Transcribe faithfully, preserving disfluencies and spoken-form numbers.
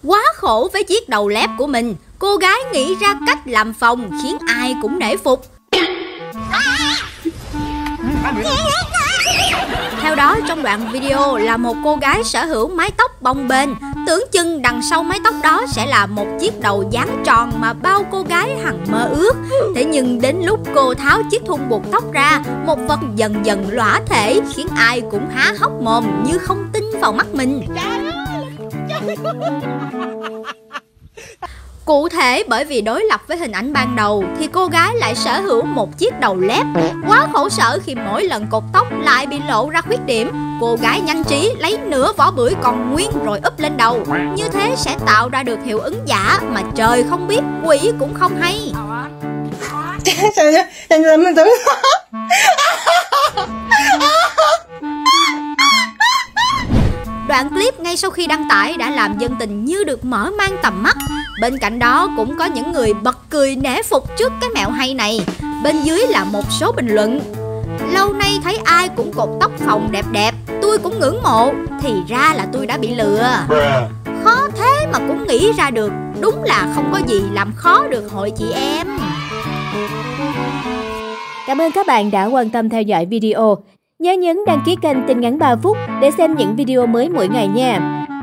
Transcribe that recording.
Quá khổ với chiếc đầu lép của mình, cô gái nghĩ ra cách làm phòng khiến ai cũng nể phục. Theo đó, trong đoạn video là một cô gái sở hữu mái tóc bồng bềnh. Tưởng chừng đằng sau mái tóc đó sẽ là một chiếc đầu dáng tròn mà bao cô gái hằng mơ ước. Thế nhưng đến lúc cô tháo chiếc thun buộc tóc ra, một vật dần dần lõa thể khiến ai cũng há hốc mồm như không tin vào mắt mình. Cụ thể, bởi vì đối lập với hình ảnh ban đầu thì cô gái lại sở hữu một chiếc đầu lép. Quá khổ sở khi mỗi lần cột tóc lại bị lộ ra khuyết điểm, cô gái nhanh trí lấy nửa vỏ bưởi còn nguyên rồi úp lên đầu. Như thế sẽ tạo ra được hiệu ứng giả mà trời không biết, quỷ cũng không hay. Đoạn clip ngay sau khi đăng tải đã làm dân tình như được mở mang tầm mắt. Bên cạnh đó cũng có những người bật cười nể phục trước cái mẹo hay này. Bên dưới là một số bình luận: lâu nay thấy ai cũng cột tóc phồng đẹp đẹp, tôi cũng ngưỡng mộ, thì ra là tôi đã bị lừa. Khó thế mà cũng nghĩ ra được, đúng là không có gì làm khó được hội chị em. Cảm ơn các bạn đã quan tâm theo dõi video. Nhớ nhấn đăng ký kênh Tin Ngắn ba phút để xem những video mới mỗi ngày nha.